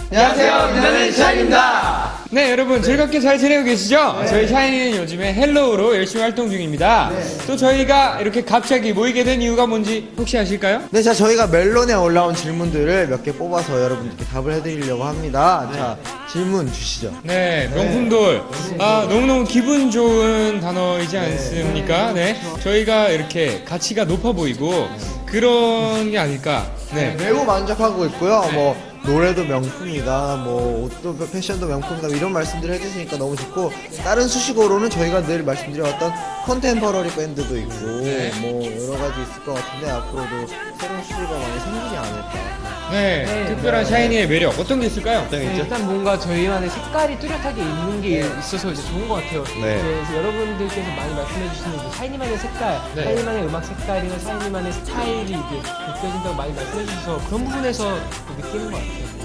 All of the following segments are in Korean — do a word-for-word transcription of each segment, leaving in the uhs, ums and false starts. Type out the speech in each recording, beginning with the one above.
안녕하세요, 저는 샤인입니다. 네, 여러분 즐겁게 잘 지내고 계시죠? 네. 저희 샤이니는 요즘에 헬로우로 열심히 활동 중입니다. 네. 또 저희가 이렇게 갑자기 모이게 된 이유가 뭔지 혹시 아실까요? 네, 자 저희가 멜론에 올라온 질문들을 몇 개 뽑아서 여러분들께 답을 해드리려고 합니다. 자, 질문 주시죠. 네, 명품돌. 아, 너무너무 기분 좋은 단어이지 않습니까? 네. 저희가 이렇게 가치가 높아 보이고 그런 게 아닐까. 네. 매우 만족하고 있고요. 뭐 노래도 명품이다, 뭐 옷도 패션도 명품이다, 이런 말씀들을 해주시니까 너무 좋고, 다른 수식어로는 저희가 늘 말씀드려왔던 컨템퍼러리 밴드도 있고 네. 뭐 여러 가지 있을 것 같은데 앞으로도 새로운 수식어가 많이 생기지 않을까. 네, 네, 특별한 네. 샤이니의 매력 어떤 게 있을까요? 네, 일단 뭔가 저희만의 색깔이 뚜렷하게 있는 게 있어서 이제 좋은 것 같아요. 네. 그래서 여러분들께서 많이 말씀해 주시는 그 샤이니만의 색깔, 네. 샤이니만의 음악 색깔이나 샤이니만의 스타일이 이제 느껴진다고 많이 말씀해 주셔서 그런 부분에서 또 느끼는 것 같아요.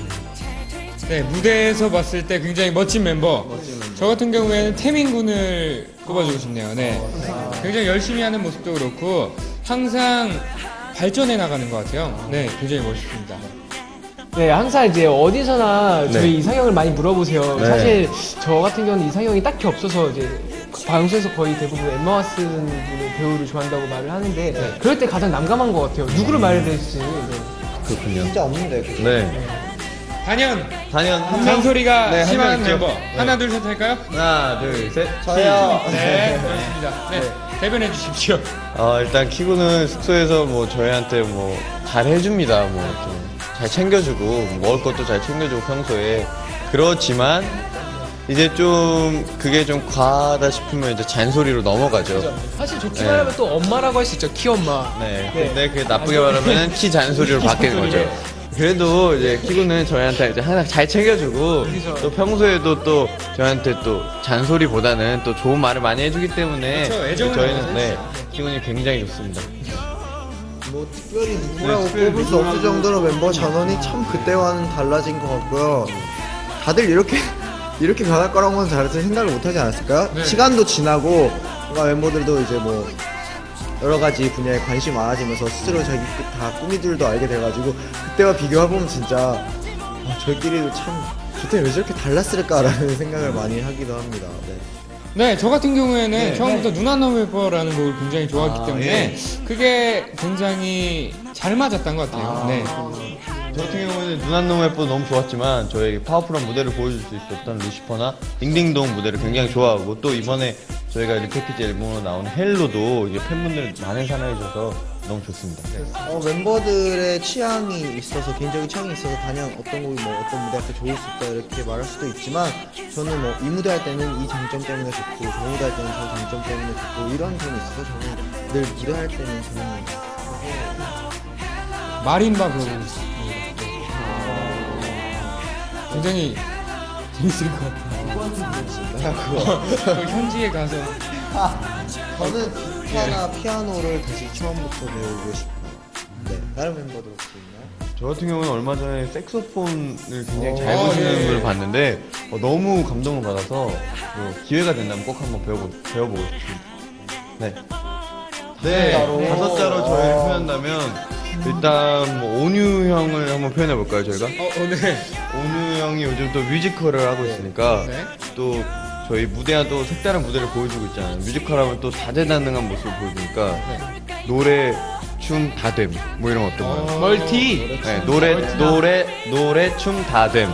네, 무대에서 봤을 때 굉장히 멋진 멤버. 저 같은 경우에는 태민 군을 꼽아주고 싶네요. 네. 굉장히 열심히 하는 모습도 그렇고 항상 발전해 나가는 것 같아요. 네, 굉장히 멋있습니다. 네, 항상 이제 어디서나 저희 네. 이상형을 많이 물어보세요. 네. 사실 저 같은 경우는 이상형이 딱히 없어서 이제 방송에서 거의 대부분 엠마 왓슨 분의 배우를 좋아한다고 말을 하는데 그럴 때 가장 난감한 것 같아요. 누구를 말해야 될지. 네. 그렇군요. 진짜 없는데. 그죠? 네. 단연 단연 한 명. 잔소리가 네, 한 심한 명 있죠. 멤버. 네. 하나 둘 셋 할까요? 하나, 둘, 셋. 저요. 네, 그렇습니다. 네, 대변해 주십시오. 어, 일단 키구는 숙소에서 뭐 저희한테 뭐 잘 해줍니다. 뭐 이렇게 잘 챙겨주고 뭐 먹을 것도 잘 챙겨주고 평소에. 그렇지만 이제 좀 그게 좀 과하다 싶으면 이제 잔소리로 넘어가죠. 사실 좋게 네. 말하면 또 엄마라고 할 수 있죠. 키엄마. 네. 네. 근데 그게 나쁘게 말하면 키 잔소리로 바뀌는 거죠. 그래도 이제 키구는 저희한테 이제 항상 잘 챙겨주고 그죠. 또 평소에도 또 저희한테 또 잔소리보다는 또 좋은 말을 많이 해주기 때문에 그렇죠. 애정을 저희는 많이 네 키구는 굉장히 좋습니다. 뭐 특별히 누구라고 네, 특별히 꼽을 수 없을 정도로 멤버 전원이 참 그때와는 달라진 것 같고요. 다들 이렇게 이렇게 변할 거라고는 잘 생각을 못하지 않았을까요? 네. 시간도 지나고 뭔가 멤버들도 이제 뭐 여러 가지 분야에 관심이 많아지면서 스스로 자기 그 다 꾸미들도 알게 돼가지고 그때와 비교해보면 진짜 아, 저희끼리도 참 그때 왜 저렇게 달랐을까라는 생각을 많이 하기도 합니다. 네. 네, 저 같은 경우에는 네. 처음부터 누나 너웨버라는 곡을 굉장히 좋아했기 아, 때문에 예. 그게 굉장히 잘 맞았던 것 같아요. 아. 네. 저 같은 경우는 누난 너무 예뻐도 너무 좋았지만 저에게 파워풀한 무대를 보여줄 수 있었던 루시퍼나 딩딩동 무대를 굉장히 좋아하고 또 이번에 저희가 리패키지 앨범으로 나온 헬로도 이제 팬분들 많은 사랑해주셔서 너무 좋습니다. 네. 어, 멤버들의 취향이 있어서 개인적인 취향이 있어서 단연 어떤 곡이 뭐 어떤 무대 할 때 좋을 수 있다 이렇게 말할 수도 있지만 저는 뭐 이 무대 할 때는 이 장점 때문에 좋고 저 무대 할 때는 저 장점 때문에 좋고 이런 점이 있어서 저는 늘 무대 할 때는 저는 마린바 부르고 있습니다. 굉장히 재밌을 것 같아요. 그거 그 현지에 가서 저는 기타나 피아노를 다시 처음부터 배우고 싶어요. 네, 다른 멤버들 혹시 있나요? 저 같은 경우는 얼마 전에 색소폰을 굉장히 잘 어, 보시는 예. 분을 봤는데 어, 너무 감동을 받아서 뭐 기회가 된다면 꼭 한번 배워보, 배워보고 싶습니다. 네. 네, 자로. 다섯 자로 저희를 표현한다면 일단 뭐 온유 형을 한번 표현해 볼까요 저희가? 어, 어, 네. 온유 형이 요즘 또 뮤지컬을 하고 있으니까 네. 또 저희 무대와 또 색다른 무대를 보여주고 있잖아요. 뮤지컬 하면 또 다재다능한 모습을 보여주니까 노래, 춤 다 됨. 뭐 이런 거 어떤가요? 어, 멀티. 네, 노래, 노래, 노래, 춤 다 됨.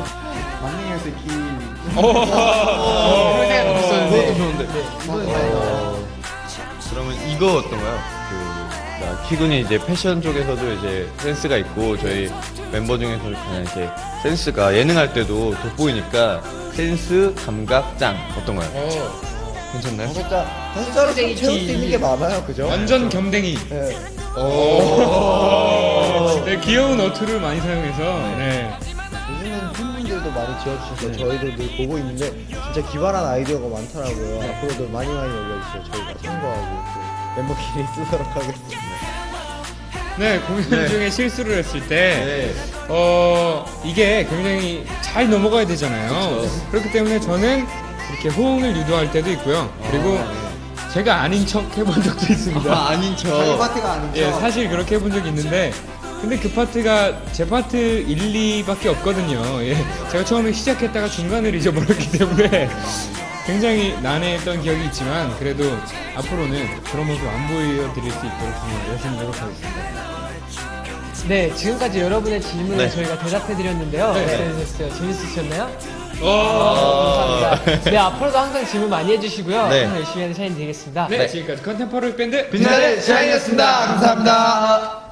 어, 그런 생각 없었는데. 그것도 좋은데. 어, 그러면 이거 어떤가요? 그, 자, 키군이 이제 패션 쪽에서도 이제 센스가 있고 저희 멤버 중에서 그냥 이렇게 센스가 예능할 때도 돋보이니까 센스, 감각, 짱 어떤가요? 어, 괜찮나요? 다섯 자, 다섯 자로 좀 채울 수 있는 게 많아요, 그죠? 완전 겸댕이. 네. 오. 네, 귀여운 어투를 많이 사용해서. 네. 요즘은 팬분들도 많이 지어주셔서 저희도 늘 보고 있는데 진짜 기발한 아이디어가 많더라고요. 앞으로도 많이 많이 올려주세요. 저희가 참고하고 또 멤버끼리 쓰도록 하겠습니다. 네, 공연 중에 실수를 했을 때, 네. 어, 이게 굉장히 잘 넘어가야 되잖아요. 그렇기 때문에 저는 이렇게 호응을 유도할 때도 있고요. 그리고 제가 아닌 척 해본 적도 있습니다. 아, 아닌 척. 자기 파트가 아니죠? 예, 사실 그렇게 해본 적이 있는데, 근데 그 파트가 제 파트 일, 이밖에 없거든요. 예. 제가 처음에 시작했다가 중간을 잊어버렸기 때문에 굉장히 난해했던 기억이 있지만 그래도 앞으로는 그런 모습 안 보여드릴 수 있도록 정말 열심히 노력하겠습니다. 네, 지금까지 여러분의 질문을 네. 저희가 대답해드렸는데요. 네. 어떠셨어요? 재밌으셨나요? 어... 감사합니다. 네, 앞으로도 항상 질문 많이 해주시고요. 네. 항상 열심히 하는 샤인 되겠습니다. 네, 지금까지 컨템포럴 밴드 빛나는 샤이니였습니다. 감사합니다.